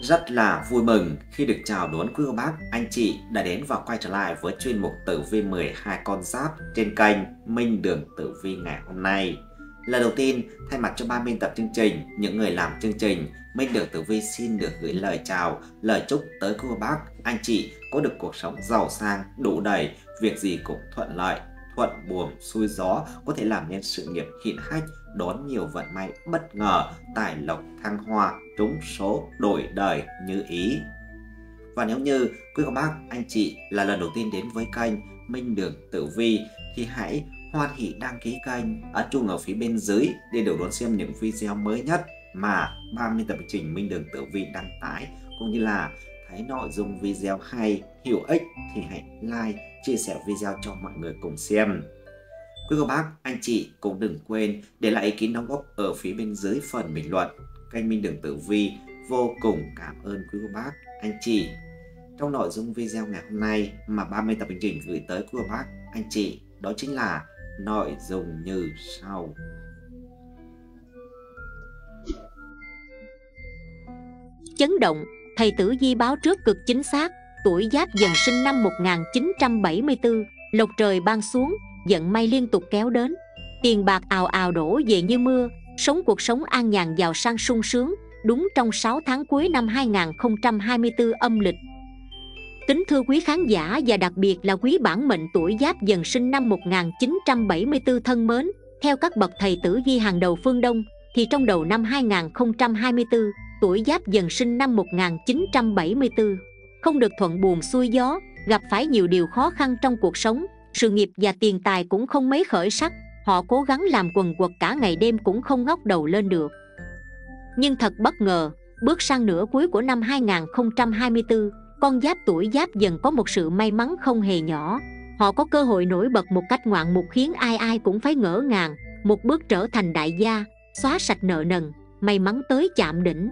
Rất là vui mừng khi được chào đón quý cô bác, anh chị đã đến và quay trở lại với chuyên mục tử vi 12 con giáp trên kênh Minh Đường Tử Vi ngày hôm nay. Lần đầu tiên, thay mặt cho ban biên tập chương trình, những người làm chương trình, Minh Đường Tử Vi xin được gửi lời chào, lời chúc tới quý cô bác, anh chị có được cuộc sống giàu sang, đủ đầy, việc gì cũng thuận lợi, thuận buồm xuôi gió, có thể làm nên sự nghiệp hiển hách, đón nhiều vận may bất ngờ, tài lộc thăng hoa, trúng số, đổi đời như ý. Và nếu như quý cô bác, anh chị là lần đầu tiên đến với kênh Minh Đường Tử Vi thì hãy hoan hỷ đăng ký kênh, ấn chuông ở phía bên dưới để được đón xem những video mới nhất mà ban biên tập chương trình Minh Đường Tử Vi đăng tải, cũng như là thấy nội dung video hay, hữu ích thì hãy like, chia sẻ video cho mọi người cùng xem. Quý cô bác, anh chị cũng đừng quên để lại ý kiến đóng góp ở phía bên dưới phần bình luận. Kênh Minh Đường Tử Vi vô cùng cảm ơn quý cô bác, anh chị. Trong nội dung video ngày hôm nay mà ban biên tập chương trình gửi tới quý cô bác, anh chị, đó chính là nội dung như sau. Chấn động, thầy Tử Vi báo trước cực chính xác. Tuổi Giáp Dần sinh năm 1974, lộc trời ban xuống, vận may liên tục kéo đến, tiền bạc ào ào đổ về như mưa, sống cuộc sống an nhàn giàu sang sung sướng, đúng trong 6 tháng cuối năm 2024 âm lịch. Kính thưa quý khán giả và đặc biệt là quý bản mệnh tuổi Giáp Dần sinh năm 1974 thân mến, theo các bậc thầy Tử Vi hàng đầu phương Đông, thì trong đầu năm 2024, tuổi Giáp Dần sinh năm 1974 không được thuận buồm xuôi gió, gặp phải nhiều điều khó khăn trong cuộc sống, sự nghiệp và tiền tài cũng không mấy khởi sắc, họ cố gắng làm quần quật cả ngày đêm cũng không ngóc đầu lên được. Nhưng thật bất ngờ, bước sang nửa cuối của năm 2024, con giáp tuổi Giáp Dần có một sự may mắn không hề nhỏ. Họ có cơ hội nổi bật một cách ngoạn mục khiến ai ai cũng phải ngỡ ngàng, một bước trở thành đại gia, xóa sạch nợ nần, may mắn tới chạm đỉnh.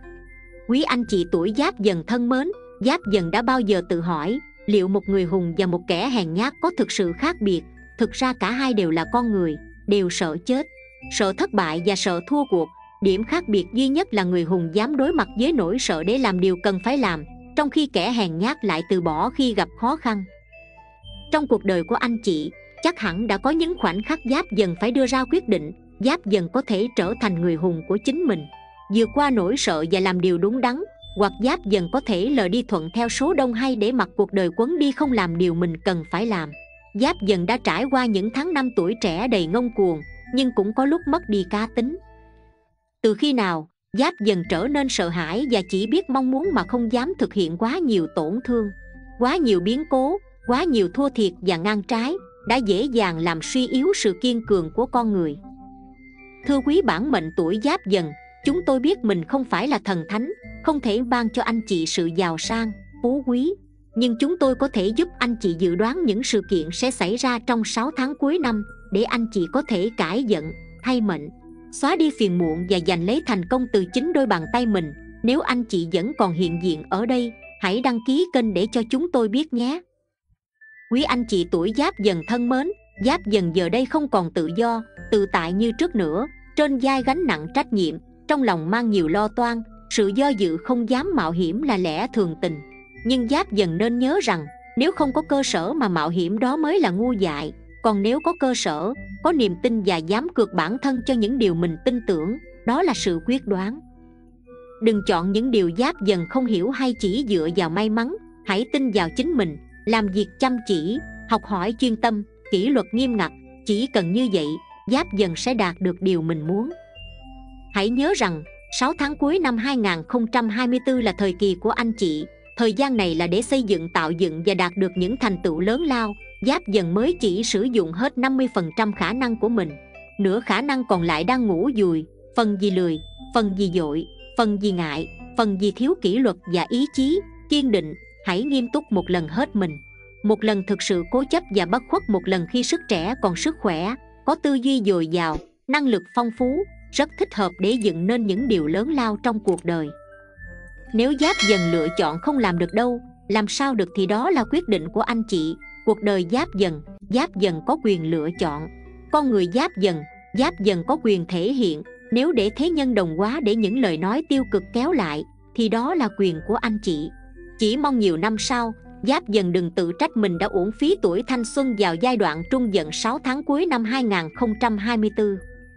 Quý anh chị tuổi Giáp Dần thân mến, Giáp Dần đã bao giờ tự hỏi liệu một người hùng và một kẻ hèn nhát có thực sự khác biệt? Thực ra cả hai đều là con người, đều sợ chết, sợ thất bại và sợ thua cuộc. Điểm khác biệt duy nhất là người hùng dám đối mặt với nỗi sợ để làm điều cần phải làm, trong khi kẻ hèn nhát lại từ bỏ khi gặp khó khăn. Trong cuộc đời của anh chị, chắc hẳn đã có những khoảnh khắc Giáp Dần phải đưa ra quyết định. Giáp Dần có thể trở thành người hùng của chính mình, vượt qua nỗi sợ và làm điều đúng đắn, hoặc Giáp Dần có thể lờ đi thuận theo số đông hay để mặc cuộc đời quấn đi không làm điều mình cần phải làm. Giáp Dần đã trải qua những tháng năm tuổi trẻ đầy ngông cuồng, nhưng cũng có lúc mất đi cá tính. Từ khi nào Giáp Dần trở nên sợ hãi và chỉ biết mong muốn mà không dám thực hiện? Quá nhiều tổn thương, quá nhiều biến cố, quá nhiều thua thiệt và ngang trái đã dễ dàng làm suy yếu sự kiên cường của con người. Thưa quý bản mệnh tuổi Giáp Dần, chúng tôi biết mình không phải là thần thánh, không thể ban cho anh chị sự giàu sang, phú quý, nhưng chúng tôi có thể giúp anh chị dự đoán những sự kiện sẽ xảy ra trong 6 tháng cuối năm để anh chị có thể cải vận, thay mệnh, xóa đi phiền muộn và giành lấy thành công từ chính đôi bàn tay mình. Nếu anh chị vẫn còn hiện diện ở đây, hãy đăng ký kênh để cho chúng tôi biết nhé. Quý anh chị tuổi Giáp Dần thân mến, Giáp Dần giờ đây không còn tự do, tự tại như trước nữa, trên vai gánh nặng trách nhiệm, trong lòng mang nhiều lo toan, sự do dự không dám mạo hiểm là lẽ thường tình. Nhưng Giáp Dần nên nhớ rằng, nếu không có cơ sở mà mạo hiểm đó mới là ngu dại, còn nếu có cơ sở, có niềm tin và dám cược bản thân cho những điều mình tin tưởng, đó là sự quyết đoán. Đừng chọn những điều Giáp Dần không hiểu hay chỉ dựa vào may mắn, hãy tin vào chính mình, làm việc chăm chỉ, học hỏi chuyên tâm, kỷ luật nghiêm ngặt. Chỉ cần như vậy, Giáp Dần sẽ đạt được điều mình muốn. Hãy nhớ rằng 6 tháng cuối năm 2024 là thời kỳ của anh chị. Thời gian này là để xây dựng, tạo dựng và đạt được những thành tựu lớn lao. Giáp Dần mới chỉ sử dụng hết 50% khả năng của mình, nửa khả năng còn lại đang ngủ dùi. Phần vì lười, phần vì dội, phần vì ngại, phần vì thiếu kỷ luật và ý chí kiên định. Hãy nghiêm túc một lần hết mình, một lần thực sự cố chấp và bất khuất, một lần khi sức trẻ còn sức khỏe, có tư duy dồi dào, năng lực phong phú, rất thích hợp để dựng nên những điều lớn lao trong cuộc đời. Nếu Giáp Dần lựa chọn không làm được đâu, làm sao được thì đó là quyết định của anh chị. Cuộc đời Giáp Dần có quyền lựa chọn. Con người Giáp Dần có quyền thể hiện. Nếu để thế nhân đồng hóa, để những lời nói tiêu cực kéo lại, thì đó là quyền của anh chị. Chỉ mong nhiều năm sau, Giáp Dần đừng tự trách mình đã uổng phí tuổi thanh xuân vào giai đoạn trung dận 6 tháng cuối năm 2024.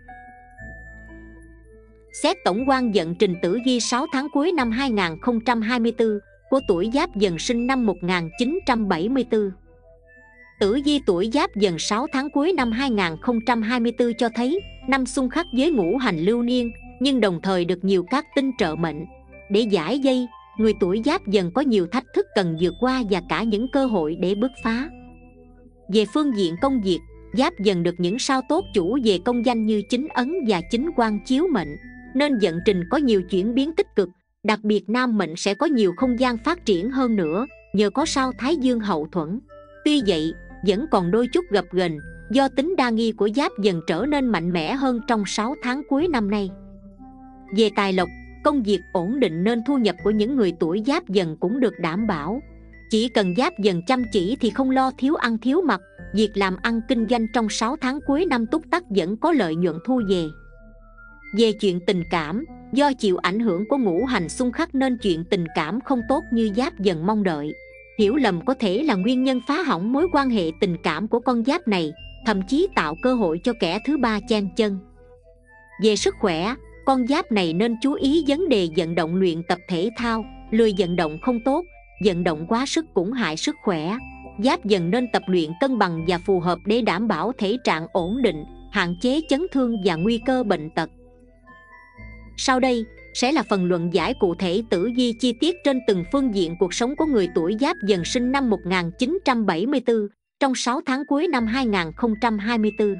Xét tổng quan vận trình tử vi 6 tháng cuối năm 2024 của tuổi Giáp Dần sinh năm 1974. Tử vi tuổi Giáp Dần 6 tháng cuối năm 2024 cho thấy năm xung khắc với ngũ hành lưu niên, nhưng đồng thời được nhiều các tinh trợ mệnh. Để giải dây, người tuổi Giáp Dần có nhiều thách thức cần vượt qua và cả những cơ hội để bứt phá. Về phương diện công việc, Giáp Dần được những sao tốt chủ về công danh như chính ấn và chính quan chiếu mệnh, nên vận trình có nhiều chuyển biến tích cực. Đặc biệt nam mệnh sẽ có nhiều không gian phát triển hơn nữa nhờ có sao Thái Dương hậu thuẫn. Tuy vậy, vẫn còn đôi chút gập ghềnh do tính đa nghi của Giáp Dần trở nên mạnh mẽ hơn trong 6 tháng cuối năm nay. Về tài lộc, công việc ổn định nên thu nhập của những người tuổi Giáp Dần cũng được đảm bảo. Chỉ cần Giáp Dần chăm chỉ thì không lo thiếu ăn thiếu mặc. Việc làm ăn kinh doanh trong 6 tháng cuối năm túc tắc vẫn có lợi nhuận thu về. Về chuyện tình cảm, do chịu ảnh hưởng của ngũ hành xung khắc nên chuyện tình cảm không tốt như Giáp Dần mong đợi. Hiểu lầm có thể là nguyên nhân phá hỏng mối quan hệ tình cảm của con giáp này, thậm chí tạo cơ hội cho kẻ thứ ba chen chân. Về sức khỏe, con giáp này nên chú ý vấn đề vận động luyện tập thể thao. Lười vận động không tốt, vận động quá sức cũng hại sức khỏe. Giáp Dần nên tập luyện cân bằng và phù hợp để đảm bảo thể trạng ổn định, hạn chế chấn thương và nguy cơ bệnh tật. Sau đây sẽ là phần luận giải cụ thể tử vi chi tiết trên từng phương diện cuộc sống của người tuổi Giáp Dần sinh năm 1974 trong 6 tháng cuối năm 2024.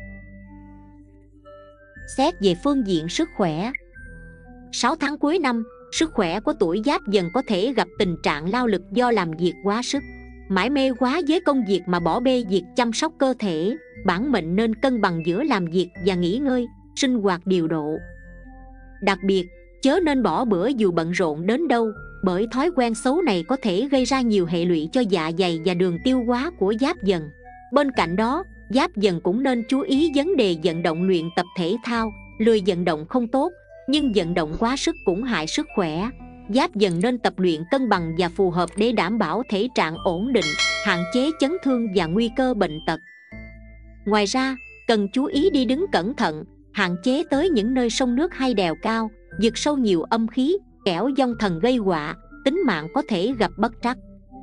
Xét về phương diện sức khỏe, 6 tháng cuối năm, sức khỏe của tuổi Giáp Dần có thể gặp tình trạng lao lực do làm việc quá sức, mải mê quá với công việc mà bỏ bê việc chăm sóc cơ thể. Bản mệnh nên cân bằng giữa làm việc và nghỉ ngơi, sinh hoạt điều độ. Đặc biệt, chớ nên bỏ bữa dù bận rộn đến đâu, bởi thói quen xấu này có thể gây ra nhiều hệ lụy cho dạ dày và đường tiêu hóa của Giáp Dần. Bên cạnh đó, Giáp Dần cũng nên chú ý vấn đề vận động luyện tập thể thao. Lười vận động không tốt, nhưng vận động quá sức cũng hại sức khỏe. Giáp Dần nên tập luyện cân bằng và phù hợp để đảm bảo thể trạng ổn định, hạn chế chấn thương và nguy cơ bệnh tật. Ngoài ra, cần chú ý đi đứng cẩn thận, hạn chế tới những nơi sông nước hay đèo cao, vượt sâu nhiều âm khí, kẻo vong thần gây họa, tính mạng có thể gặp bất trắc.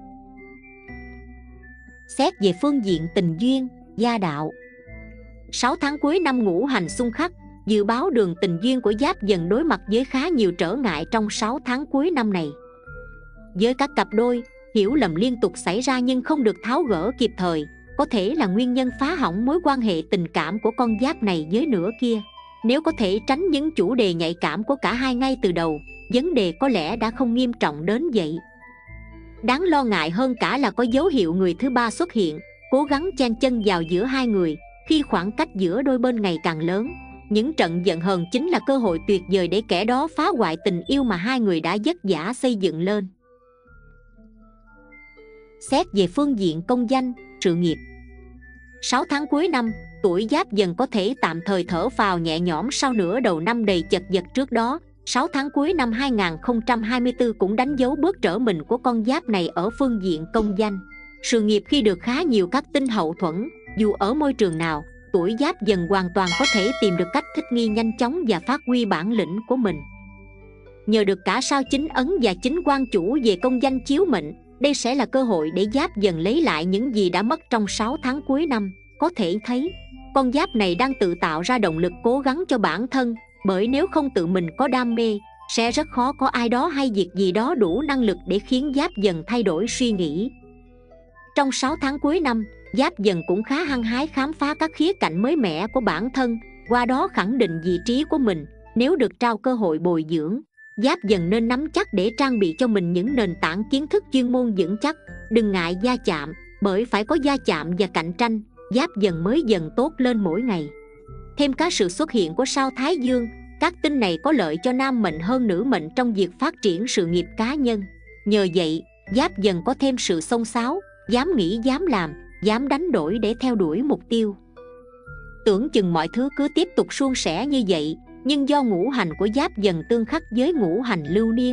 Xét về phương diện tình duyên, gia đạo, 6 tháng cuối năm ngũ hành xung khắc, dự báo đường tình duyên của Giáp Dần đối mặt với khá nhiều trở ngại trong 6 tháng cuối năm này. Với các cặp đôi, hiểu lầm liên tục xảy ra nhưng không được tháo gỡ kịp thời, có thể là nguyên nhân phá hỏng mối quan hệ tình cảm của con giáp này với nửa kia. Nếu có thể tránh những chủ đề nhạy cảm của cả hai ngay từ đầu, vấn đề có lẽ đã không nghiêm trọng đến vậy. Đáng lo ngại hơn cả là có dấu hiệu người thứ ba xuất hiện, cố gắng chen chân vào giữa hai người. Khi khoảng cách giữa đôi bên ngày càng lớn, những trận giận hờn chính là cơ hội tuyệt vời để kẻ đó phá hoại tình yêu mà hai người đã vất vả xây dựng lên. Xét về phương diện công danh, sự nghiệp, 6 tháng cuối năm, tuổi Giáp Dần có thể tạm thời thở phào nhẹ nhõm sau nửa đầu năm đầy chật vật trước đó. 6 tháng cuối năm 2024 cũng đánh dấu bước trở mình của con giáp này ở phương diện công danh. Sự nghiệp khi được khá nhiều các tinh hậu thuẫn, dù ở môi trường nào, tuổi Giáp Dần hoàn toàn có thể tìm được cách thích nghi nhanh chóng và phát huy bản lĩnh của mình. Nhờ được cả sao chính ấn và chính quan chủ về công danh chiếu mệnh, đây sẽ là cơ hội để Giáp Dần lấy lại những gì đã mất trong 6 tháng cuối năm. Có thể thấy, con giáp này đang tự tạo ra động lực cố gắng cho bản thân, bởi nếu không tự mình có đam mê, sẽ rất khó có ai đó hay việc gì đó đủ năng lực để khiến Giáp Dần thay đổi suy nghĩ. Trong 6 tháng cuối năm, Giáp Dần cũng khá hăng hái khám phá các khía cạnh mới mẻ của bản thân, qua đó khẳng định vị trí của mình. Nếu được trao cơ hội bồi dưỡng, Giáp Dần nên nắm chắc để trang bị cho mình những nền tảng kiến thức chuyên môn vững chắc. Đừng ngại va chạm, bởi phải có va chạm và cạnh tranh, Giáp Dần mới dần tốt lên mỗi ngày. Thêm cả sự xuất hiện của sao Thái Dương, các tinh này có lợi cho nam mệnh hơn nữ mệnh trong việc phát triển sự nghiệp cá nhân. Nhờ vậy, Giáp Dần có thêm sự xông xáo, dám nghĩ dám làm, dám đánh đổi để theo đuổi mục tiêu. Tưởng chừng mọi thứ cứ tiếp tục suôn sẻ như vậy, nhưng do ngũ hành của Giáp Dần tương khắc với ngũ hành lưu niên,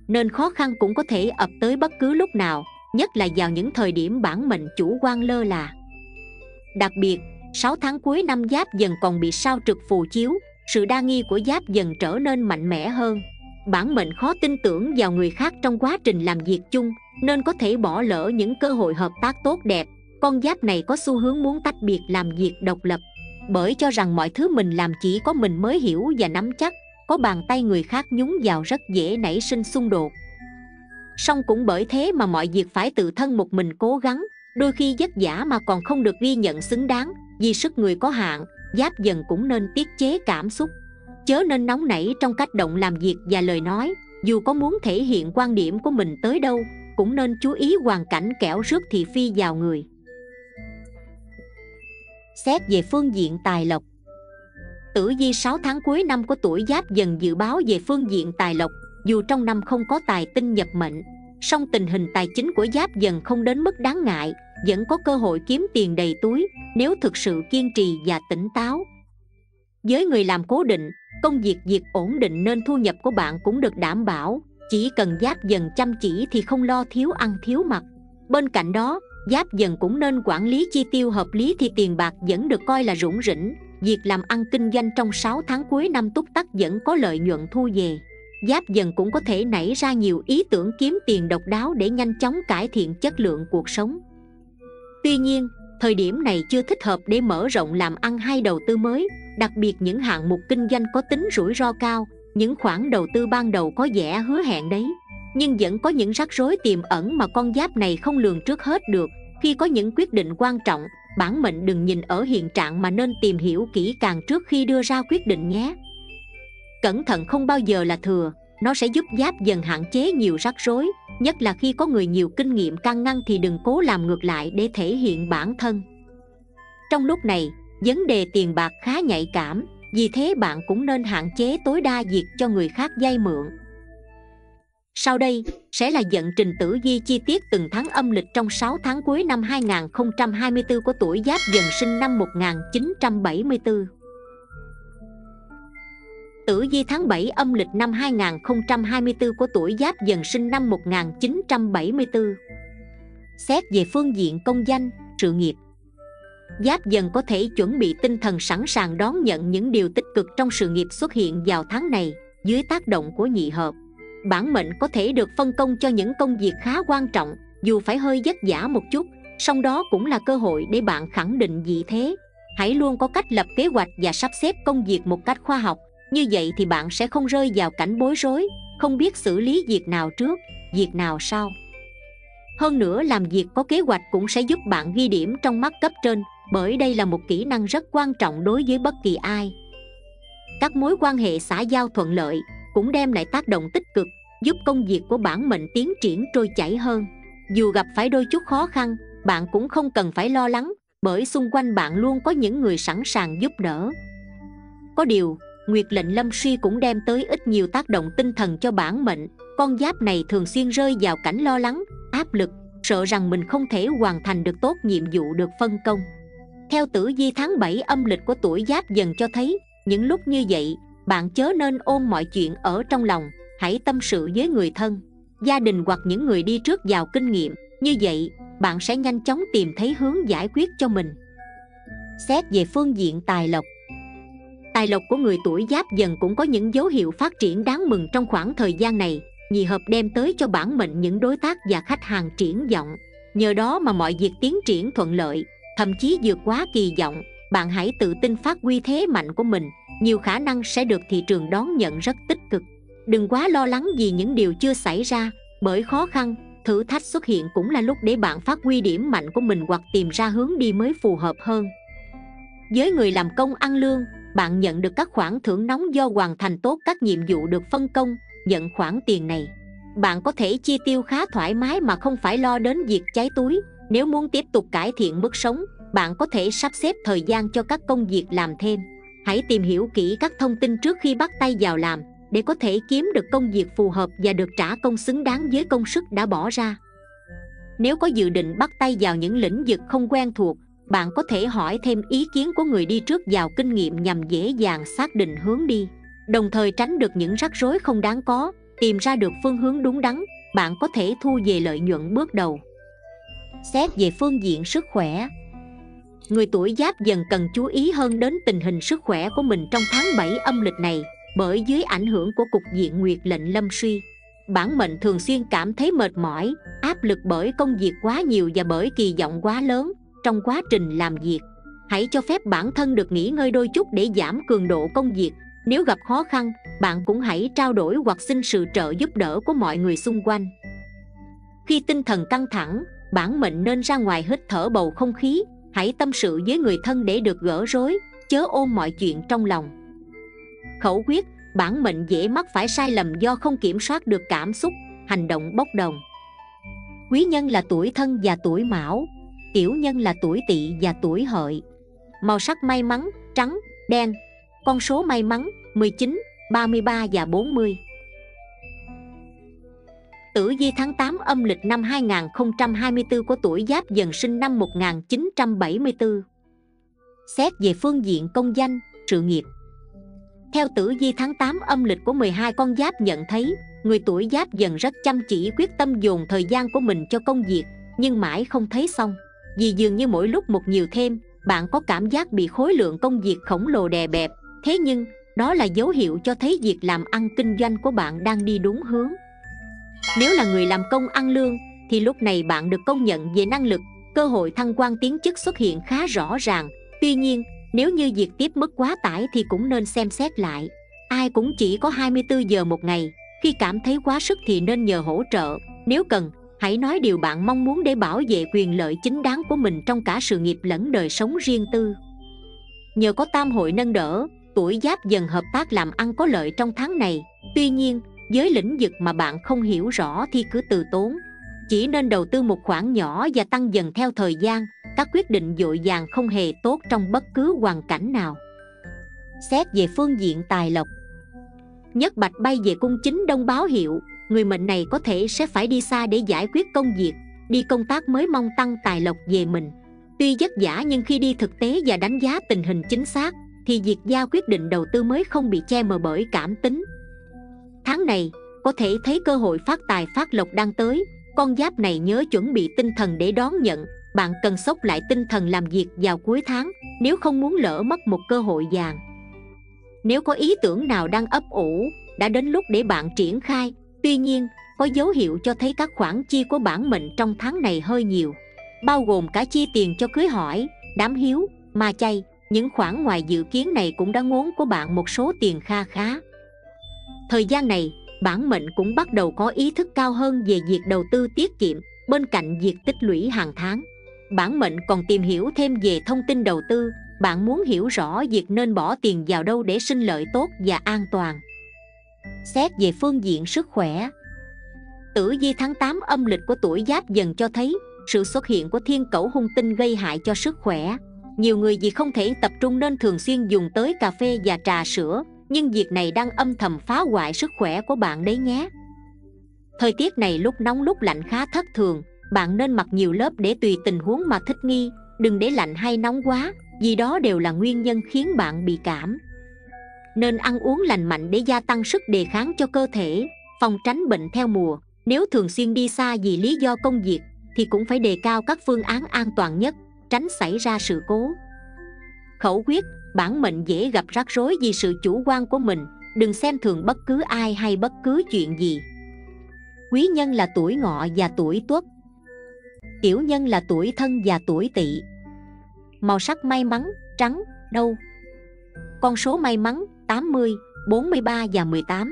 nên khó khăn cũng có thể ập tới bất cứ lúc nào, nhất là vào những thời điểm bản mệnh chủ quan lơ là. Đặc biệt, 6 tháng cuối năm Giáp Dần còn bị sao Trực phù chiếu, sự đa nghi của Giáp Dần trở nên mạnh mẽ hơn. Bản mệnh khó tin tưởng vào người khác trong quá trình làm việc chung, nên có thể bỏ lỡ những cơ hội hợp tác tốt đẹp. Con giáp này có xu hướng muốn tách biệt làm việc độc lập, bởi cho rằng mọi thứ mình làm chỉ có mình mới hiểu và nắm chắc, có bàn tay người khác nhúng vào rất dễ nảy sinh xung đột. Song cũng bởi thế mà mọi việc phải tự thân một mình cố gắng, đôi khi vất vả mà còn không được ghi nhận xứng đáng. Vì sức người có hạn, Giáp Dần cũng nên tiết chế cảm xúc, chớ nên nóng nảy trong cách động làm việc và lời nói. Dù có muốn thể hiện quan điểm của mình tới đâu, cũng nên chú ý hoàn cảnh kẻo rước thị phi vào người. Xét về phương diện tài lộc, tử vi 6 tháng cuối năm của tuổi Giáp Dần dự báo về phương diện tài lộc. Dù trong năm không có tài tinh nhập mệnh, song tình hình tài chính của Giáp Dần không đến mức đáng ngại, vẫn có cơ hội kiếm tiền đầy túi nếu thực sự kiên trì và tỉnh táo. Với người làm cố định, công việc ổn định nên thu nhập của bạn cũng được đảm bảo. Chỉ cần Giáp Dần chăm chỉ thì không lo thiếu ăn thiếu mặc. Bên cạnh đó, Giáp Dần cũng nên quản lý chi tiêu hợp lý thì tiền bạc vẫn được coi là rủng rỉnh. Việc làm ăn kinh doanh trong 6 tháng cuối năm túc tắc vẫn có lợi nhuận thu về. Giáp Dần cũng có thể nảy ra nhiều ý tưởng kiếm tiền độc đáo để nhanh chóng cải thiện chất lượng cuộc sống. Tuy nhiên, thời điểm này chưa thích hợp để mở rộng làm ăn hay đầu tư mới, đặc biệt những hạng mục kinh doanh có tính rủi ro cao. Những khoản đầu tư ban đầu có vẻ hứa hẹn đấy, nhưng vẫn có những rắc rối tiềm ẩn mà con giáp này không lường trước hết được. Khi có những quyết định quan trọng, bản mệnh đừng nhìn ở hiện trạng mà nên tìm hiểu kỹ càng trước khi đưa ra quyết định nhé. Cẩn thận không bao giờ là thừa, nó sẽ giúp Giáp Dần hạn chế nhiều rắc rối, nhất là khi có người nhiều kinh nghiệm can ngăn thì đừng cố làm ngược lại để thể hiện bản thân. Trong lúc này, vấn đề tiền bạc khá nhạy cảm, vì thế bạn cũng nên hạn chế tối đa việc cho người khác vay mượn. Sau đây sẽ là vận trình tử vi chi tiết từng tháng âm lịch trong 6 tháng cuối năm 2024 của tuổi Giáp Dần sinh năm 1974. Tử vi tháng 7 âm lịch năm 2024 của tuổi Giáp Dần sinh năm 1974. Xét về phương diện công danh, sự nghiệp, Giáp Dần có thể chuẩn bị tinh thần sẵn sàng đón nhận những điều tích cực trong sự nghiệp xuất hiện vào tháng này. Dưới tác động của nhị hợp, bản mệnh có thể được phân công cho những công việc khá quan trọng, dù phải hơi vất vả một chút, song đó cũng là cơ hội để bạn khẳng định vị thế. Hãy luôn có cách lập kế hoạch và sắp xếp công việc một cách khoa học, như vậy thì bạn sẽ không rơi vào cảnh bối rối, không biết xử lý việc nào trước, việc nào sau. Hơn nữa, làm việc có kế hoạch cũng sẽ giúp bạn ghi điểm trong mắt cấp trên, bởi đây là một kỹ năng rất quan trọng đối với bất kỳ ai. Các mối quan hệ xã giao thuận lợi cũng đem lại tác động tích cực, giúp công việc của bản mệnh tiến triển trôi chảy hơn. Dù gặp phải đôi chút khó khăn, bạn cũng không cần phải lo lắng, bởi xung quanh bạn luôn có những người sẵn sàng giúp đỡ. Có điều, nguyệt lệnh lâm suy cũng đem tới ít nhiều tác động tinh thần cho bản mệnh. Con giáp này thường xuyên rơi vào cảnh lo lắng, áp lực, sợ rằng mình không thể hoàn thành được tốt nhiệm vụ được phân công. Theo tử vi tháng 7 âm lịch của tuổi Giáp Dần cho thấy, những lúc như vậy, bạn chớ nên ôm mọi chuyện ở trong lòng, hãy tâm sự với người thân, gia đình hoặc những người đi trước giàu kinh nghiệm. Như vậy, bạn sẽ nhanh chóng tìm thấy hướng giải quyết cho mình. Xét về phương diện tài lộc, tài lộc của người tuổi Giáp Dần cũng có những dấu hiệu phát triển đáng mừng trong khoảng thời gian này. Nhị hợp đem tới cho bản mệnh những đối tác và khách hàng triển vọng, nhờ đó mà mọi việc tiến triển thuận lợi, thậm chí vượt quá kỳ vọng. Bạn hãy tự tin phát huy thế mạnh của mình, nhiều khả năng sẽ được thị trường đón nhận rất tích cực. Đừng quá lo lắng vì những điều chưa xảy ra, bởi khó khăn, thử thách xuất hiện cũng là lúc để bạn phát huy điểm mạnh của mình hoặc tìm ra hướng đi mới phù hợp hơn. Với người làm công ăn lương, bạn nhận được các khoản thưởng nóng do hoàn thành tốt các nhiệm vụ được phân công. Nhận khoản tiền này, bạn có thể chi tiêu khá thoải mái mà không phải lo đến việc cháy túi. Nếu muốn tiếp tục cải thiện mức sống, bạn có thể sắp xếp thời gian cho các công việc làm thêm. Hãy tìm hiểu kỹ các thông tin trước khi bắt tay vào làm, để có thể kiếm được công việc phù hợp và được trả công xứng đáng với công sức đã bỏ ra. Nếu có dự định bắt tay vào những lĩnh vực không quen thuộc, bạn có thể hỏi thêm ý kiến của người đi trước giàu kinh nghiệm nhằm dễ dàng xác định hướng đi, đồng thời tránh được những rắc rối không đáng có. Tìm ra được phương hướng đúng đắn, bạn có thể thu về lợi nhuận bước đầu. Xét về phương diện sức khỏe, người tuổi Giáp Dần cần chú ý hơn đến tình hình sức khỏe của mình trong tháng 7 âm lịch này, bởi dưới ảnh hưởng của cục diện nguyệt lệnh lâm suy, bản mệnh thường xuyên cảm thấy mệt mỏi, áp lực bởi công việc quá nhiều và bởi kỳ vọng quá lớn trong quá trình làm việc. Hãy cho phép bản thân được nghỉ ngơi đôi chút để giảm cường độ công việc. Nếu gặp khó khăn, bạn cũng hãy trao đổi hoặc xin sự trợ giúp đỡ của mọi người xung quanh. Khi tinh thần căng thẳng, bản mệnh nên ra ngoài hít thở bầu không khí. Hãy tâm sự với người thân để được gỡ rối, chớ ôm mọi chuyện trong lòng. Khẩu quyết, bản mệnh dễ mắc phải sai lầm do không kiểm soát được cảm xúc, hành động bốc đồng. Quý nhân là tuổi Thân và tuổi Mão, tiểu nhân là tuổi Tỵ và tuổi Hợi. Màu sắc may mắn, trắng, đen. Con số may mắn, 19, 33 và 40. Tử vi tháng 8 âm lịch năm 2024 của tuổi Giáp Dần sinh năm 1974. Xét về phương diện công danh, sự nghiệp. Theo tử vi tháng 8 âm lịch của 12 con giáp nhận thấy, người tuổi Giáp Dần rất chăm chỉ quyết tâm dồn thời gian của mình cho công việc, nhưng mãi không thấy xong. Vì dường như mỗi lúc một nhiều thêm, bạn có cảm giác bị khối lượng công việc khổng lồ đè bẹp. Thế nhưng, đó là dấu hiệu cho thấy việc làm ăn kinh doanh của bạn đang đi đúng hướng. Nếu là người làm công ăn lương, thì lúc này bạn được công nhận về năng lực, cơ hội thăng quan tiến chức xuất hiện khá rõ ràng. Tuy nhiên, nếu như việc tiếp mức quá tải thì cũng nên xem xét lại. Ai cũng chỉ có 24 giờ một ngày, khi cảm thấy quá sức thì nên nhờ hỗ trợ. Nếu cần, hãy nói điều bạn mong muốn để bảo vệ quyền lợi chính đáng của mình trong cả sự nghiệp lẫn đời sống riêng tư. Nhờ có tam hội nâng đỡ, tuổi Giáp Dần hợp tác làm ăn có lợi trong tháng này. Tuy nhiên, với lĩnh vực mà bạn không hiểu rõ thì cứ từ tốn. Chỉ nên đầu tư một khoản nhỏ và tăng dần theo thời gian. Các quyết định vội vàng không hề tốt trong bất cứ hoàn cảnh nào. Xét về phương diện tài lộc, nhất bạch bay về cung chính đông báo hiệu người mệnh này có thể sẽ phải đi xa để giải quyết công việc. Đi công tác mới mong tăng tài lộc về mình. Tuy vất vả nhưng khi đi thực tế và đánh giá tình hình chính xác thì việc ra quyết định đầu tư mới không bị che mờ bởi cảm tính. Tháng này có thể thấy cơ hội phát tài phát lộc đang tới. Con giáp này nhớ chuẩn bị tinh thần để đón nhận. Bạn cần xốc lại tinh thần làm việc vào cuối tháng, nếu không muốn lỡ mất một cơ hội vàng. Nếu có ý tưởng nào đang ấp ủ, đã đến lúc để bạn triển khai. Tuy nhiên, có dấu hiệu cho thấy các khoản chi của bản mệnh trong tháng này hơi nhiều, bao gồm cả chi tiền cho cưới hỏi, đám hiếu, ma chay. Những khoản ngoài dự kiến này cũng đã ngốn của bạn một số tiền kha khá. Thời gian này, bản mệnh cũng bắt đầu có ý thức cao hơn về việc đầu tư tiết kiệm. Bên cạnh việc tích lũy hàng tháng, bản mệnh còn tìm hiểu thêm về thông tin đầu tư. Bạn muốn hiểu rõ việc nên bỏ tiền vào đâu để sinh lợi tốt và an toàn. Xét về phương diện sức khỏe, tử vi tháng 8 âm lịch của tuổi Giáp Dần cho thấy sự xuất hiện của thiên cẩu hung tinh gây hại cho sức khỏe. Nhiều người vì không thể tập trung nên thường xuyên dùng tới cà phê và trà sữa, nhưng việc này đang âm thầm phá hoại sức khỏe của bạn đấy nhé. Thời tiết này lúc nóng lúc lạnh khá thất thường. Bạn nên mặc nhiều lớp để tùy tình huống mà thích nghi. Đừng để lạnh hay nóng quá, vì đó đều là nguyên nhân khiến bạn bị cảm. Nên ăn uống lành mạnh để gia tăng sức đề kháng cho cơ thể, phòng tránh bệnh theo mùa. Nếu thường xuyên đi xa vì lý do công việc thì cũng phải đề cao các phương án an toàn nhất, tránh xảy ra sự cố. Khẩu quyết, bản mệnh dễ gặp rắc rối vì sự chủ quan của mình. Đừng xem thường bất cứ ai hay bất cứ chuyện gì. Quý nhân là tuổi Ngọ và tuổi Tuất, tiểu nhân là tuổi Thân và tuổi Tỵ. Màu sắc may mắn, trắng, nâu. Con số may mắn, 80, 43 và 18.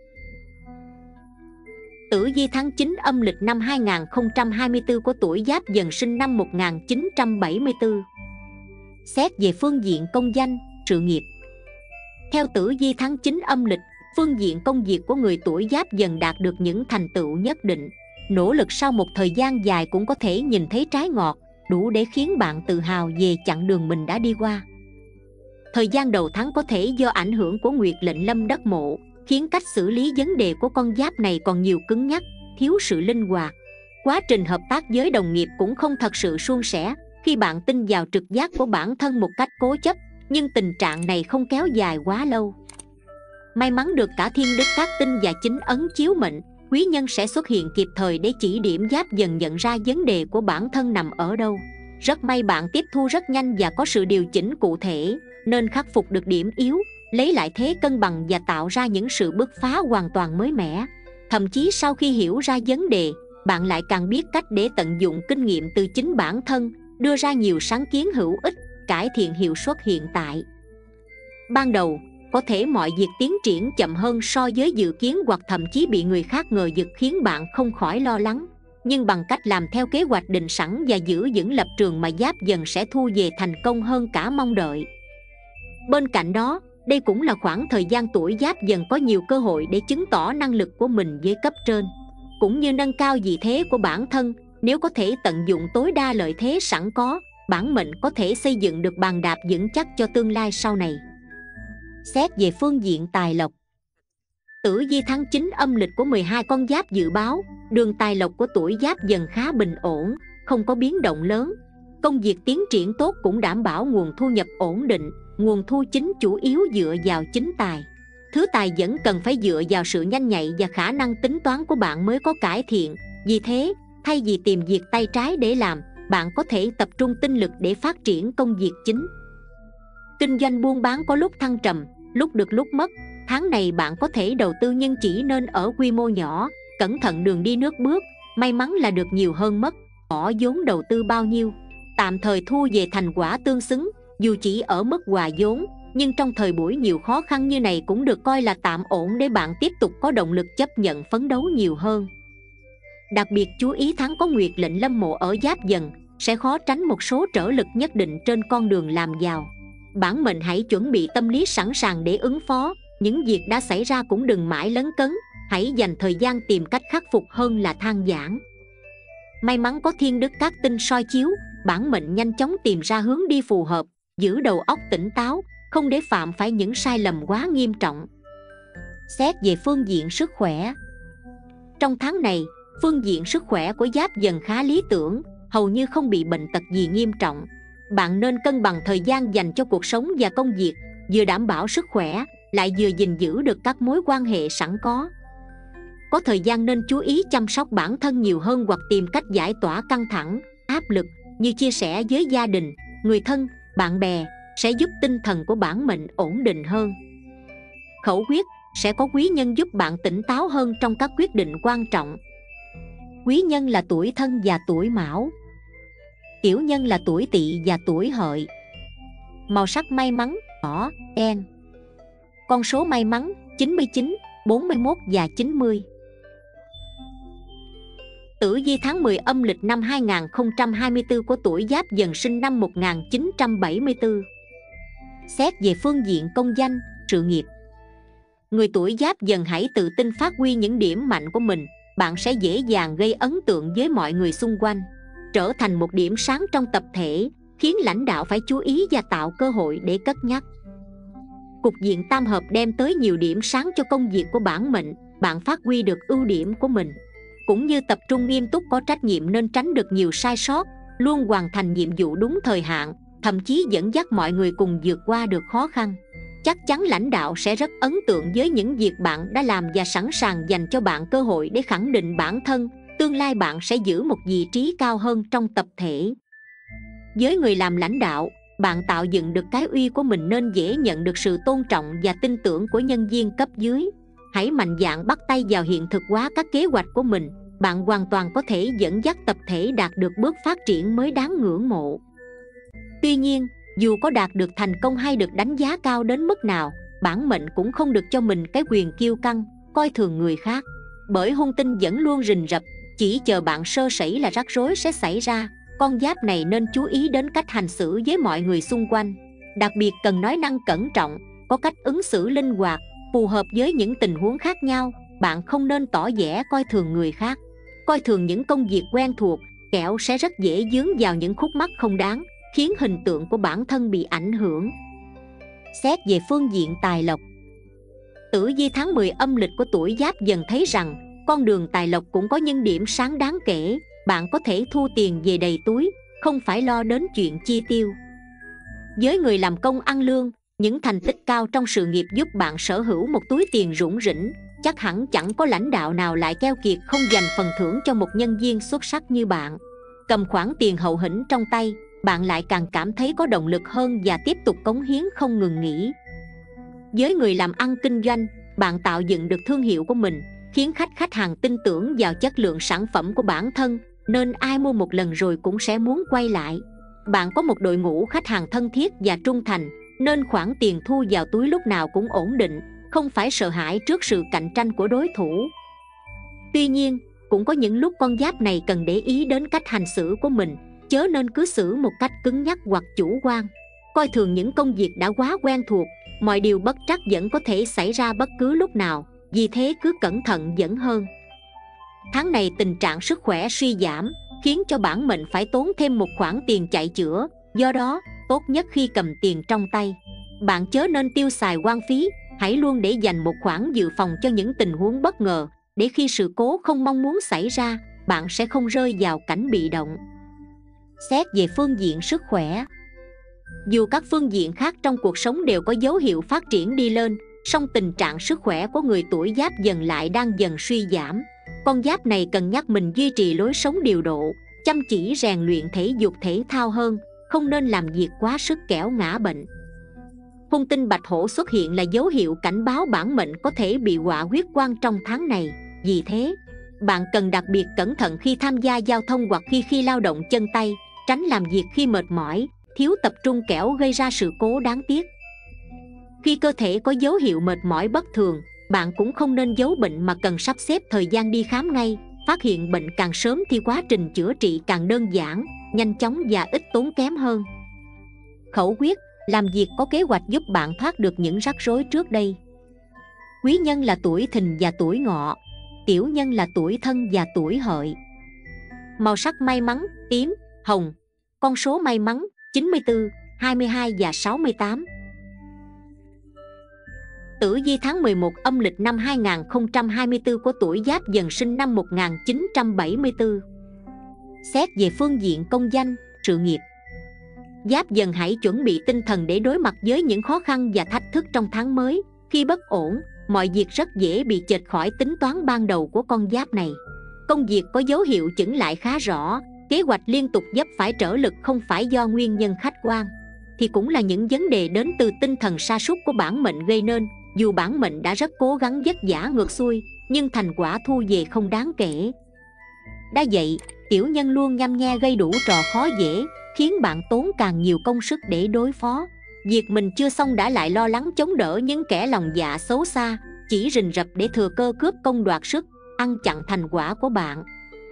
Tử vi tháng 9 âm lịch năm 2024 của tuổi Giáp Dần sinh năm 1974. Xét về phương diện công danh, sự nghiệp. Theo tử vi tháng 9 âm lịch, phương diện công việc của người tuổi Giáp Dần đạt được những thành tựu nhất định. Nỗ lực sau một thời gian dài cũng có thể nhìn thấy trái ngọt, đủ để khiến bạn tự hào về chặng đường mình đã đi qua. Thời gian đầu tháng có thể do ảnh hưởng của nguyệt lệnh lâm đất mộ, khiến cách xử lý vấn đề của con giáp này còn nhiều cứng nhắc, thiếu sự linh hoạt. Quá trình hợp tác với đồng nghiệp cũng không thật sự suôn sẻ, khi bạn tin vào trực giác của bản thân một cách cố chấp, nhưng tình trạng này không kéo dài quá lâu. May mắn được cả thiên đức các tinh và chính ấn chiếu mệnh, quý nhân sẽ xuất hiện kịp thời để chỉ điểm Giáp Dần nhận ra vấn đề của bản thân nằm ở đâu. Rất may bạn tiếp thu rất nhanh và có sự điều chỉnh cụ thể, nên khắc phục được điểm yếu, lấy lại thế cân bằng và tạo ra những sự bứt phá hoàn toàn mới mẻ. Thậm chí sau khi hiểu ra vấn đề, bạn lại càng biết cách để tận dụng kinh nghiệm từ chính bản thân, đưa ra nhiều sáng kiến hữu ích, cải thiện hiệu suất hiện tại. Ban đầu, có thể mọi việc tiến triển chậm hơn so với dự kiến hoặc thậm chí bị người khác ngờ vực khiến bạn không khỏi lo lắng. Nhưng bằng cách làm theo kế hoạch định sẵn và giữ vững lập trường mà Giáp Dần sẽ thu về thành công hơn cả mong đợi. Bên cạnh đó, đây cũng là khoảng thời gian tuổi Giáp Dần có nhiều cơ hội để chứng tỏ năng lực của mình với cấp trên, cũng như nâng cao vị thế của bản thân. Nếu có thể tận dụng tối đa lợi thế sẵn có, bản mệnh có thể xây dựng được bàn đạp vững chắc cho tương lai sau này. Xét về phương diện tài lộc, tử vi tháng 9 âm lịch của 12 con giáp dự báo đường tài lộc của tuổi Giáp Dần khá bình ổn, không có biến động lớn. Công việc tiến triển tốt cũng đảm bảo nguồn thu nhập ổn định. Nguồn thu chính chủ yếu dựa vào chính tài. Thứ tài vẫn cần phải dựa vào sự nhanh nhạy và khả năng tính toán của bạn mới có cải thiện. Vì thế, thay vì tìm việc tay trái để làm, bạn có thể tập trung tinh lực để phát triển công việc chính. Kinh doanh buôn bán có lúc thăng trầm, lúc được lúc mất. Tháng này bạn có thể đầu tư nhưng chỉ nên ở quy mô nhỏ, cẩn thận đường đi nước bước. May mắn là được nhiều hơn mất, bỏ vốn đầu tư bao nhiêu, tạm thời thu về thành quả tương xứng. Dù chỉ ở mức hòa vốn, nhưng trong thời buổi nhiều khó khăn như này cũng được coi là tạm ổn để bạn tiếp tục có động lực chấp nhận phấn đấu nhiều hơn. Đặc biệt chú ý tháng có nguyệt lệnh lâm mộ ở Giáp Dần, sẽ khó tránh một số trở lực nhất định trên con đường làm giàu. Bản mệnh hãy chuẩn bị tâm lý sẵn sàng để ứng phó. Những việc đã xảy ra cũng đừng mãi lấn cấn, hãy dành thời gian tìm cách khắc phục hơn là than vãn. May mắn có thiên đức các tinh soi chiếu, bản mệnh nhanh chóng tìm ra hướng đi phù hợp, giữ đầu óc tỉnh táo, không để phạm phải những sai lầm quá nghiêm trọng. Xét về phương diện sức khỏe, trong tháng này, phương diện sức khỏe của Giáp Dần khá lý tưởng, hầu như không bị bệnh tật gì nghiêm trọng. Bạn nên cân bằng thời gian dành cho cuộc sống và công việc, vừa đảm bảo sức khỏe, lại vừa gìn giữ được các mối quan hệ sẵn có. Có thời gian nên chú ý chăm sóc bản thân nhiều hơn hoặc tìm cách giải tỏa căng thẳng, áp lực như chia sẻ với gia đình, người thân, bạn bè sẽ giúp tinh thần của bản mệnh ổn định hơn. Khẩu quyết sẽ có quý nhân giúp bạn tỉnh táo hơn trong các quyết định quan trọng. Quý nhân là tuổi Thân và tuổi Mão. Tiểu nhân là tuổi Tỵ và tuổi Hợi. Màu sắc may mắn đỏ, đen. Con số may mắn 99, 41 và 90. Tử vi tháng 10 âm lịch năm 2024 của tuổi Giáp Dần sinh năm 1974. Xét về phương diện công danh, sự nghiệp, người tuổi Giáp Dần hãy tự tin phát huy những điểm mạnh của mình. Bạn sẽ dễ dàng gây ấn tượng với mọi người xung quanh, trở thành một điểm sáng trong tập thể, khiến lãnh đạo phải chú ý và tạo cơ hội để cất nhắc. Cục diện tam hợp đem tới nhiều điểm sáng cho công việc của bản mệnh. Bạn phát huy được ưu điểm của mình, cũng như tập trung nghiêm túc có trách nhiệm nên tránh được nhiều sai sót, luôn hoàn thành nhiệm vụ đúng thời hạn, thậm chí dẫn dắt mọi người cùng vượt qua được khó khăn. Chắc chắn lãnh đạo sẽ rất ấn tượng với những việc bạn đã làm và sẵn sàng dành cho bạn cơ hội để khẳng định bản thân. Tương lai bạn sẽ giữ một vị trí cao hơn trong tập thể. Với người làm lãnh đạo, bạn tạo dựng được cái uy của mình nên dễ nhận được sự tôn trọng và tin tưởng của nhân viên cấp dưới. Hãy mạnh dạn bắt tay vào hiện thực hóa các kế hoạch của mình. Bạn hoàn toàn có thể dẫn dắt tập thể đạt được bước phát triển mới đáng ngưỡng mộ. Tuy nhiên, dù có đạt được thành công hay được đánh giá cao đến mức nào, bản mệnh cũng không được cho mình cái quyền kiêu căng, coi thường người khác. Bởi hung tinh vẫn luôn rình rập, chỉ chờ bạn sơ sẩy là rắc rối sẽ xảy ra. Con giáp này nên chú ý đến cách hành xử với mọi người xung quanh. Đặc biệt cần nói năng cẩn trọng, có cách ứng xử linh hoạt, phù hợp với những tình huống khác nhau. Bạn không nên tỏ vẻ coi thường người khác, coi thường những công việc quen thuộc, kẻo sẽ rất dễ dướng vào những khúc mắc không đáng, khiến hình tượng của bản thân bị ảnh hưởng. Xét về phương diện tài lộc, tử vi tháng 10 âm lịch của tuổi Giáp Dần thấy rằng con đường tài lộc cũng có những điểm sáng đáng kể. Bạn có thể thu tiền về đầy túi, không phải lo đến chuyện chi tiêu. Với người làm công ăn lương, Những thành tích cao trong sự nghiệp giúp bạn sở hữu một túi tiền rủng rỉnh. Chắc hẳn chẳng có lãnh đạo nào lại keo kiệt không dành phần thưởng cho một nhân viên xuất sắc như bạn. Cầm khoản tiền hậu hĩnh trong tay, bạn lại càng cảm thấy có động lực hơn và tiếp tục cống hiến không ngừng nghỉ. Với người làm ăn kinh doanh, bạn tạo dựng được thương hiệu của mình, khiến khách hàng tin tưởng vào chất lượng sản phẩm của bản thân, nên ai mua một lần rồi cũng sẽ muốn quay lại. Bạn có một đội ngũ khách hàng thân thiết và trung thành, nên khoản tiền thu vào túi lúc nào cũng ổn định, không phải sợ hãi trước sự cạnh tranh của đối thủ. Tuy nhiên, cũng có những lúc con giáp này cần để ý đến cách hành xử của mình, chớ nên cứ xử một cách cứng nhắc hoặc chủ quan. Coi thường những công việc đã quá quen thuộc, mọi điều bất trắc vẫn có thể xảy ra bất cứ lúc nào, vì thế cứ cẩn thận vẫn hơn. Tháng này tình trạng sức khỏe suy giảm, khiến cho bản mệnh phải tốn thêm một khoản tiền chạy chữa, do đó, tốt nhất khi cầm tiền trong tay, bạn chớ nên tiêu xài hoang phí, hãy luôn để dành một khoản dự phòng cho những tình huống bất ngờ, để khi sự cố không mong muốn xảy ra, bạn sẽ không rơi vào cảnh bị động. Xét về phương diện sức khỏe, dù các phương diện khác trong cuộc sống đều có dấu hiệu phát triển đi lên, song tình trạng sức khỏe của người tuổi Giáp Dần lại đang dần suy giảm. Con giáp này cần nhắc mình duy trì lối sống điều độ, chăm chỉ rèn luyện thể dục thể thao hơn, không nên làm việc quá sức kẻo ngã bệnh. Hung tinh Bạch Hổ xuất hiện là dấu hiệu cảnh báo bản mệnh có thể bị họa huyết quang trong tháng này. Vì thế, bạn cần đặc biệt cẩn thận khi tham gia giao thông hoặc khi lao động chân tay, tránh làm việc khi mệt mỏi, thiếu tập trung kẻo gây ra sự cố đáng tiếc. Khi cơ thể có dấu hiệu mệt mỏi bất thường, bạn cũng không nên giấu bệnh mà cần sắp xếp thời gian đi khám ngay. Phát hiện bệnh càng sớm thì quá trình chữa trị càng đơn giản, nhanh chóng và ít tốn kém hơn. Khẩu quyết: làm việc có kế hoạch giúp bạn thoát được những rắc rối trước đây. Quý nhân là tuổi Thìn và tuổi Ngọ, tiểu nhân là tuổi Thân và tuổi Hợi. Màu sắc may mắn: tím, hồng. Con số may mắn: 94, 22 và 68. Tử vi tháng 11 âm lịch năm 2024 của tuổi Giáp Dần sinh năm 1974. Xét về phương diện công danh, sự nghiệp, Giáp Dần hãy chuẩn bị tinh thần để đối mặt với những khó khăn và thách thức trong tháng mới. Khi bất ổn, mọi việc rất dễ bị chệch khỏi tính toán ban đầu của con giáp này. Công việc có dấu hiệu chững lại khá rõ, kế hoạch liên tục vấp phải trở lực không phải do nguyên nhân khách quan, thì cũng là những vấn đề đến từ tinh thần sa sút của bản mệnh gây nên. Dù bản mệnh đã rất cố gắng vất vả ngược xuôi, nhưng thành quả thu về không đáng kể. Đã vậy, tiểu nhân luôn nhăm nhe gây đủ trò khó dễ, khiến bạn tốn càng nhiều công sức để đối phó. Việc mình chưa xong đã lại lo lắng chống đỡ những kẻ lòng dạ xấu xa, chỉ rình rập để thừa cơ cướp công đoạt sức, ăn chặn thành quả của bạn.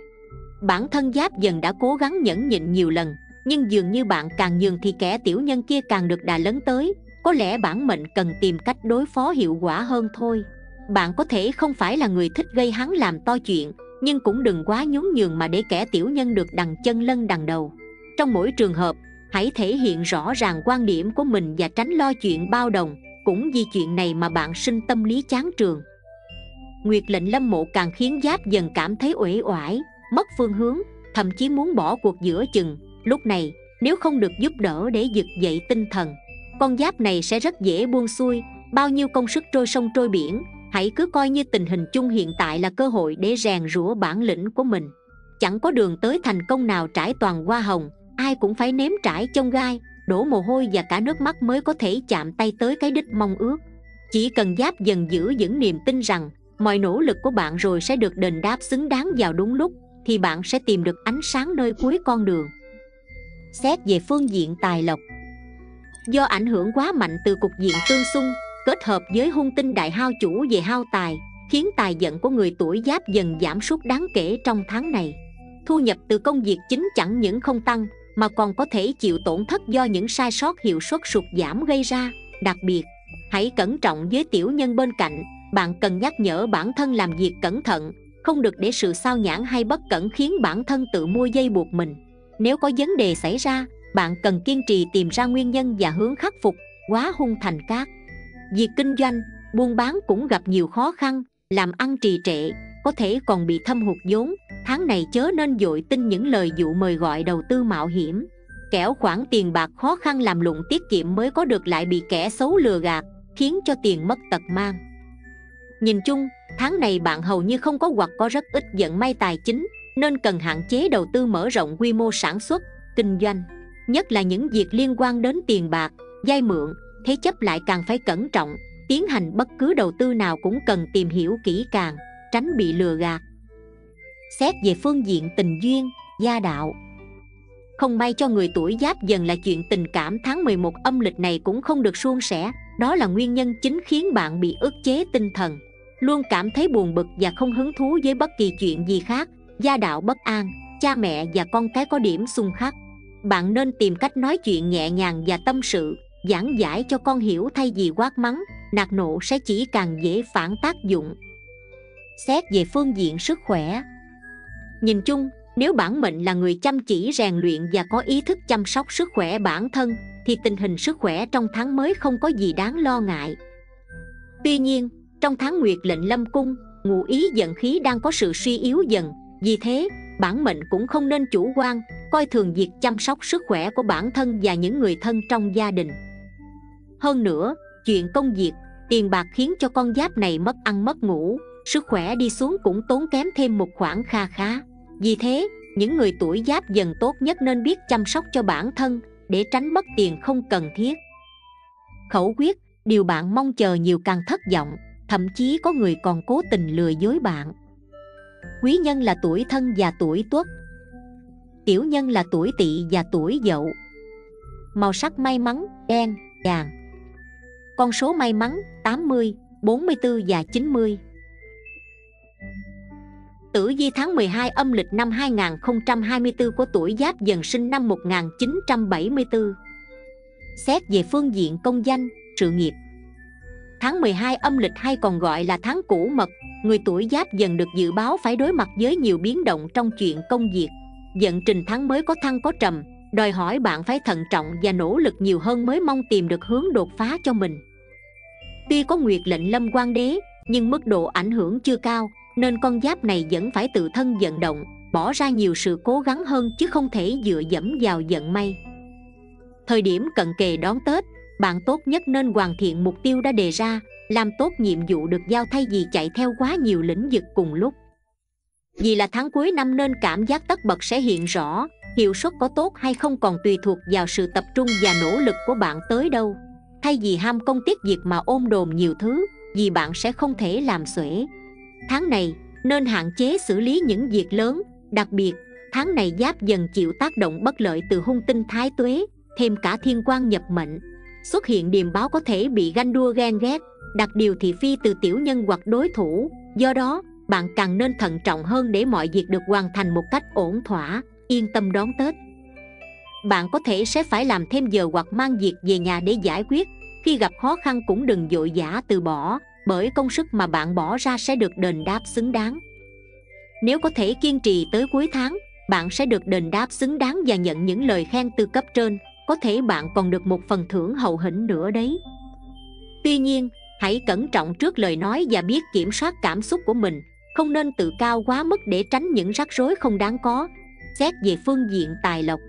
Bản thân Giáp Dần đã cố gắng nhẫn nhịn nhiều lần, nhưng dường như bạn càng nhường thì kẻ tiểu nhân kia càng được đà lấn tới. Có lẽ bản mệnh cần tìm cách đối phó hiệu quả hơn thôi. Bạn có thể không phải là người thích gây hấn làm to chuyện, nhưng cũng đừng quá nhún nhường mà để kẻ tiểu nhân được đằng chân lân đằng đầu. Trong mỗi trường hợp, hãy thể hiện rõ ràng quan điểm của mình và tránh lo chuyện bao đồng. Cũng vì chuyện này mà bạn sinh tâm lý chán trường. Nguyệt lệnh lâm mộ càng khiến Giáp Dần cảm thấy uể oải, mất phương hướng, thậm chí muốn bỏ cuộc giữa chừng. Lúc này, nếu không được giúp đỡ để vực dậy tinh thần, con giáp này sẽ rất dễ buông xuôi. Bao nhiêu công sức trôi sông trôi biển, hãy cứ coi như tình hình chung hiện tại là cơ hội để rèn rũa bản lĩnh của mình. Chẳng có đường tới thành công nào trải toàn hoa hồng, ai cũng phải nếm trải chông gai, đổ mồ hôi và cả nước mắt mới có thể chạm tay tới cái đích mong ước. Chỉ cần Giáp Dần giữ vững niềm tin rằng mọi nỗ lực của bạn rồi sẽ được đền đáp xứng đáng vào đúng lúc, thì bạn sẽ tìm được ánh sáng nơi cuối con đường. Xét về phương diện tài lộc, do ảnh hưởng quá mạnh từ cục diện tương xung kết hợp với hung tinh đại hao chủ về hao tài, khiến tài vận của người tuổi Giáp Dần giảm sút đáng kể trong tháng này. Thu nhập từ công việc chính chẳng những không tăng, mà còn có thể chịu tổn thất do những sai sót hiệu suất sụt giảm gây ra. Đặc biệt, hãy cẩn trọng với tiểu nhân bên cạnh. Bạn cần nhắc nhở bản thân làm việc cẩn thận, không được để sự sao nhãng hay bất cẩn khiến bản thân tự mua dây buộc mình. Nếu có vấn đề xảy ra, bạn cần kiên trì tìm ra nguyên nhân và hướng khắc phục, hóa hung thành cát. Việc kinh doanh, buôn bán cũng gặp nhiều khó khăn, làm ăn trì trệ, có thể còn bị thâm hụt vốn. Tháng này chớ nên vội tin những lời dụ mời gọi đầu tư mạo hiểm. Kẻo khoản tiền bạc khó khăn làm lụng tiết kiệm mới có được lại bị kẻ xấu lừa gạt, khiến cho tiền mất tật mang. Nhìn chung, tháng này bạn hầu như không có hoặc có rất ít vận may tài chính, nên cần hạn chế đầu tư mở rộng quy mô sản xuất, kinh doanh. Nhất là những việc liên quan đến tiền bạc, vay mượn, thế chấp lại càng phải cẩn trọng. Tiến hành bất cứ đầu tư nào cũng cần tìm hiểu kỹ càng, tránh bị lừa gạt. Xét về phương diện tình duyên, gia đạo, không may cho người tuổi Giáp Dần là chuyện tình cảm tháng 11 âm lịch này cũng không được suôn sẻ. Đó là nguyên nhân chính khiến bạn bị ức chế tinh thần, luôn cảm thấy buồn bực và không hứng thú với bất kỳ chuyện gì khác. Gia đạo bất an, cha mẹ và con cái có điểm xung khắc. Bạn nên tìm cách nói chuyện nhẹ nhàng và tâm sự, giảng giải cho con hiểu thay vì quát mắng, nạt nộ sẽ chỉ càng dễ phản tác dụng. Xét về phương diện sức khỏe, nhìn chung, nếu bản mệnh là người chăm chỉ rèn luyện và có ý thức chăm sóc sức khỏe bản thân, thì tình hình sức khỏe trong tháng mới không có gì đáng lo ngại. Tuy nhiên, trong tháng Nguyệt lệnh lâm cung, ngụ ý vận khí đang có sự suy yếu dần. Vì thế, bản mệnh cũng không nên chủ quan, coi thường việc chăm sóc sức khỏe của bản thân và những người thân trong gia đình. Hơn nữa, chuyện công việc, tiền bạc khiến cho con giáp này mất ăn mất ngủ, sức khỏe đi xuống cũng tốn kém thêm một khoản kha khá. Vì thế, những người tuổi Giáp Dần tốt nhất nên biết chăm sóc cho bản thân để tránh mất tiền không cần thiết. Khẩu quyết, điều bạn mong chờ nhiều càng thất vọng, thậm chí có người còn cố tình lừa dối bạn. Quý nhân là tuổi Thân và tuổi Tuất. Tiểu nhân là tuổi Tỵ và tuổi Dậu. Màu sắc may mắn đen, vàng. Con số may mắn 80, 44 và 90. Tử vi tháng 12 âm lịch năm 2024 của tuổi Giáp Dần sinh năm 1974. Xét về phương diện công danh, sự nghiệp, tháng 12 âm lịch hay còn gọi là tháng Cửu Mật, người tuổi Giáp Dần được dự báo phải đối mặt với nhiều biến động trong chuyện công việc. Vận trình tháng mới có thăng có trầm, đòi hỏi bạn phải thận trọng và nỗ lực nhiều hơn mới mong tìm được hướng đột phá cho mình. Tuy có Nguyệt lệnh Lâm Quan Đế, nhưng mức độ ảnh hưởng chưa cao, nên con giáp này vẫn phải tự thân vận động, bỏ ra nhiều sự cố gắng hơn chứ không thể dựa dẫm vào vận may. Thời điểm cận kề đón Tết, bạn tốt nhất nên hoàn thiện mục tiêu đã đề ra, làm tốt nhiệm vụ được giao thay vì chạy theo quá nhiều lĩnh vực cùng lúc. Vì là tháng cuối năm nên cảm giác tất bật sẽ hiện rõ, hiệu suất có tốt hay không còn tùy thuộc vào sự tập trung và nỗ lực của bạn tới đâu. Thay vì ham công tiếc việc mà ôm đồm nhiều thứ, vì bạn sẽ không thể làm xuể. Tháng này nên hạn chế xử lý những việc lớn, đặc biệt tháng này Giáp Dần chịu tác động bất lợi từ hung tinh Thái Tuế, thêm cả thiên quan nhập mệnh. Xuất hiện điềm báo có thể bị ganh đua ghen ghét, đặt điều thị phi từ tiểu nhân hoặc đối thủ. Do đó, bạn càng nên thận trọng hơn để mọi việc được hoàn thành một cách ổn thỏa, yên tâm đón Tết. Bạn có thể sẽ phải làm thêm giờ hoặc mang việc về nhà để giải quyết. Khi gặp khó khăn cũng đừng vội vã từ bỏ, bởi công sức mà bạn bỏ ra sẽ được đền đáp xứng đáng. Nếu có thể kiên trì tới cuối tháng, bạn sẽ được đền đáp xứng đáng và nhận những lời khen từ cấp trên. Có thể bạn còn được một phần thưởng hậu hĩnh nữa đấy. Tuy nhiên, hãy cẩn trọng trước lời nói và biết kiểm soát cảm xúc của mình, không nên tự cao quá mức để tránh những rắc rối không đáng có. Xét về phương diện tài lộc,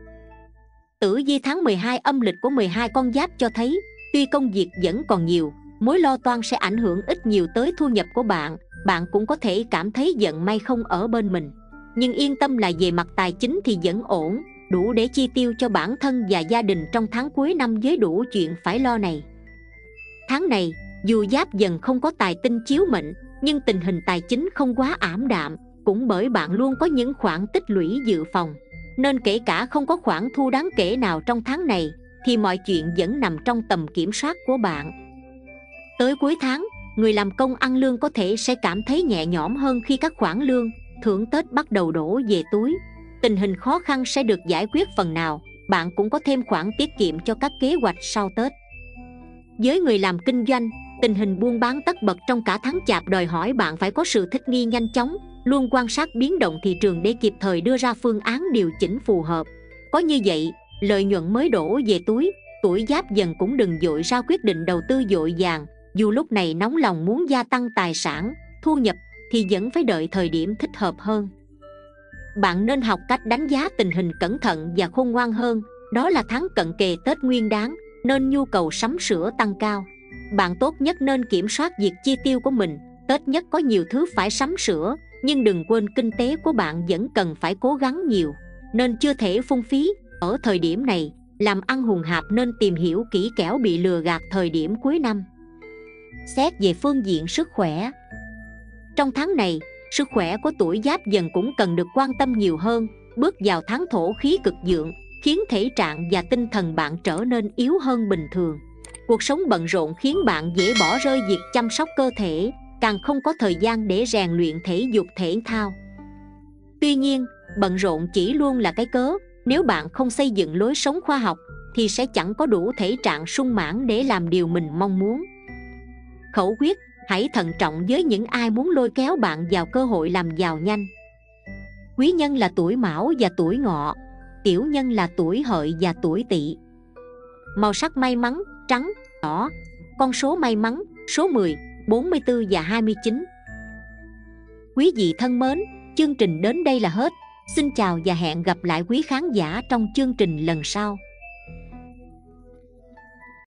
tử vi tháng 12 âm lịch của 12 con giáp cho thấy, tuy công việc vẫn còn nhiều, mối lo toan sẽ ảnh hưởng ít nhiều tới thu nhập của bạn. Bạn cũng có thể cảm thấy vận may không ở bên mình, nhưng yên tâm là về mặt tài chính thì vẫn ổn, đủ để chi tiêu cho bản thân và gia đình trong tháng cuối năm với đủ chuyện phải lo này. Tháng này, dù Giáp Dần không có tài tinh chiếu mệnh, nhưng tình hình tài chính không quá ảm đạm, cũng bởi bạn luôn có những khoản tích lũy dự phòng, nên kể cả không có khoản thu đáng kể nào trong tháng này, thì mọi chuyện vẫn nằm trong tầm kiểm soát của bạn. Tới cuối tháng, người làm công ăn lương có thể sẽ cảm thấy nhẹ nhõm hơn khi các khoản lương, thưởng Tết bắt đầu đổ về túi. Tình hình khó khăn sẽ được giải quyết phần nào, bạn cũng có thêm khoản tiết kiệm cho các kế hoạch sau Tết. Với người làm kinh doanh, tình hình buôn bán tất bật trong cả tháng Chạp đòi hỏi bạn phải có sự thích nghi nhanh chóng, luôn quan sát biến động thị trường để kịp thời đưa ra phương án điều chỉnh phù hợp. Có như vậy, lợi nhuận mới đổ về túi. Tuổi Giáp Dần cũng đừng vội ra quyết định đầu tư vội vàng, dù lúc này nóng lòng muốn gia tăng tài sản, thu nhập thì vẫn phải đợi thời điểm thích hợp hơn. Bạn nên học cách đánh giá tình hình cẩn thận và khôn ngoan hơn, Đó là tháng cận kề Tết Nguyên Đán, nên nhu cầu sắm sửa tăng cao. Bạn tốt nhất nên kiểm soát việc chi tiêu của mình. Tết nhất có nhiều thứ phải sắm sửa, nhưng đừng quên kinh tế của bạn vẫn cần phải cố gắng nhiều, nên chưa thể phung phí. Ở thời điểm này, làm ăn hùng hạp nên tìm hiểu kỹ kẻo bị lừa gạt thời điểm cuối năm. Xét về phương diện sức khỏe, trong tháng này, sức khỏe của tuổi Giáp Dần cũng cần được quan tâm nhiều hơn. Bước vào tháng thổ khí cực vượng, khiến thể trạng và tinh thần bạn trở nên yếu hơn bình thường. Cuộc sống bận rộn khiến bạn dễ bỏ rơi việc chăm sóc cơ thể, càng không có thời gian để rèn luyện thể dục thể thao. Tuy nhiên, bận rộn chỉ luôn là cái cớ. Nếu bạn không xây dựng lối sống khoa học thì sẽ chẳng có đủ thể trạng sung mãn để làm điều mình mong muốn. Khẩu quyết: hãy thận trọng với những ai muốn lôi kéo bạn vào cơ hội làm giàu nhanh. Quý nhân là tuổi Mão và tuổi Ngọ, tiểu nhân là tuổi Hợi và tuổi Tỵ. Màu sắc may mắn: trắng, đỏ. Con số may mắn: số 10, 44 và 29. Quý vị thân mến, chương trình đến đây là hết. Xin chào và hẹn gặp lại quý khán giả trong chương trình lần sau.